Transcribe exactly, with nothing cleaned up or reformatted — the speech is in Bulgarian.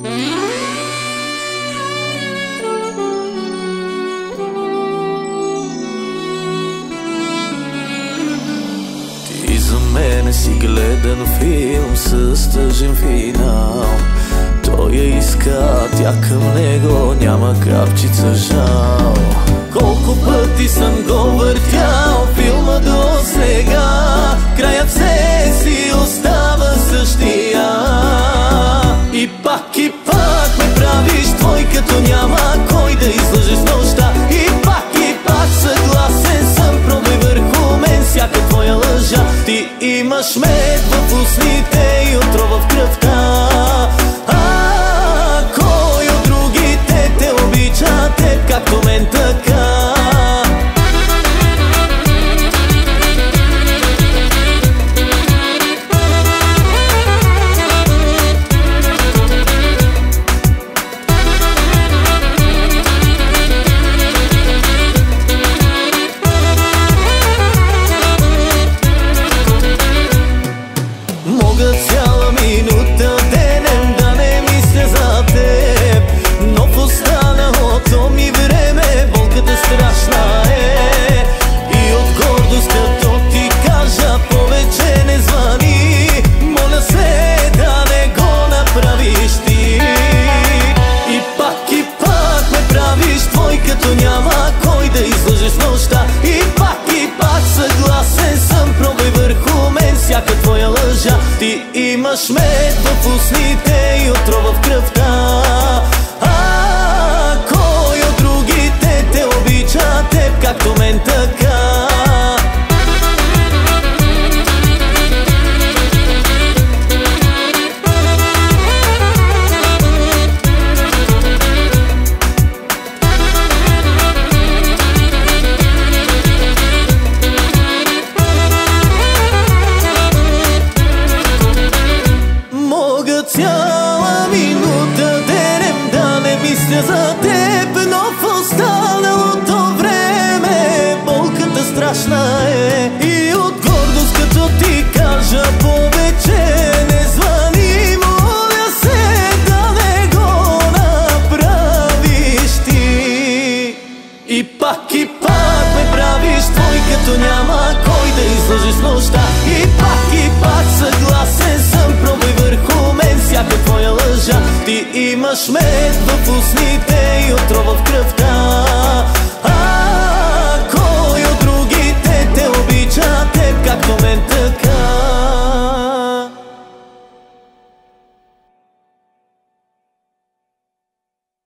Ти за мене си гледан филм с тъжен финал. Той я иска, тя към него няма капчица жал. Колко пъти съм го въртял филма до сега, краят все си остава същия. И пак и пак ме правиш твой, като няма кой да излъже с нощта. И пак и пак съгласен съм, пробвай върху мен всяка твоя лъжа. Ти имаш мед в устните и отрова в кръвта. А кой от другите те обича теб, както мен така? Мога цяла минута денем да не мисля за теб, но в останалото ми време болката страшна е. И от гордост като ти кажа повече не звъни, моля се да не го направиш ти. И пак и пак ме правиш твой, като няма кой да излъже с нощта. И пак и пак съгласен съм, пробвай върху мен всяка твоя лъжа. Ти имаш мед в устните и отрова в кръвта. А кой от другите те обича теб, както мен така? Цяла минута денем да не мисля за теб, но в останалото време болката страшна е. И от гордост като ти кажа повече не звъни, моля се да не го направиш ти. И пак и пак ме правиш твой, като няма кой да излъже с нощта. И пак и пак съгласен съм, пробвай върху мен всяка твоя лъжа. Ти имаш мед в устните и отрова в кръвта.